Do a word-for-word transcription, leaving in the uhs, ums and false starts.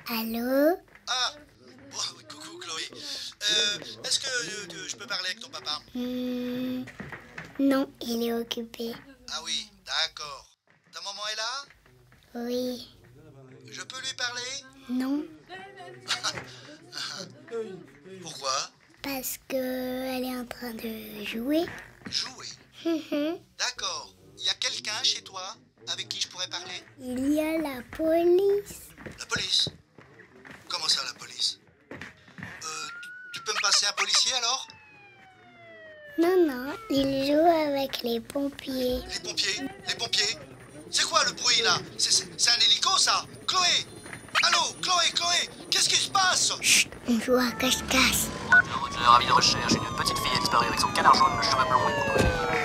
Allô? Ah, bon, coucou Chloé. Euh, Est-ce que euh, je peux parler avec ton papa? Hmm, Non, il est occupé. Ah oui, d'accord. Ta maman est là? Oui. Je peux lui parler? Non, Pourquoi? parce que elle est en train de jouer. Jouer. Mhm. D'accord. Il y a quelqu'un chez toi avec qui je pourrais parler? Il y a la police. La police? Comment ça, la police? Euh, tu peux me passer un policier alors? Non, non, il joue avec les pompiers. Les pompiers? Les pompiers? C'est quoi le bruit là? C'est- C'est c'est un hélico ça? Chloé? Allô? Chloé, Chloé? Qu'est-ce qui se passe? Chut, on joue à cache-cache. Le moteur avis de recherche, une petite fille a disparu avec son canard jaune, cheveux blonds et coucou.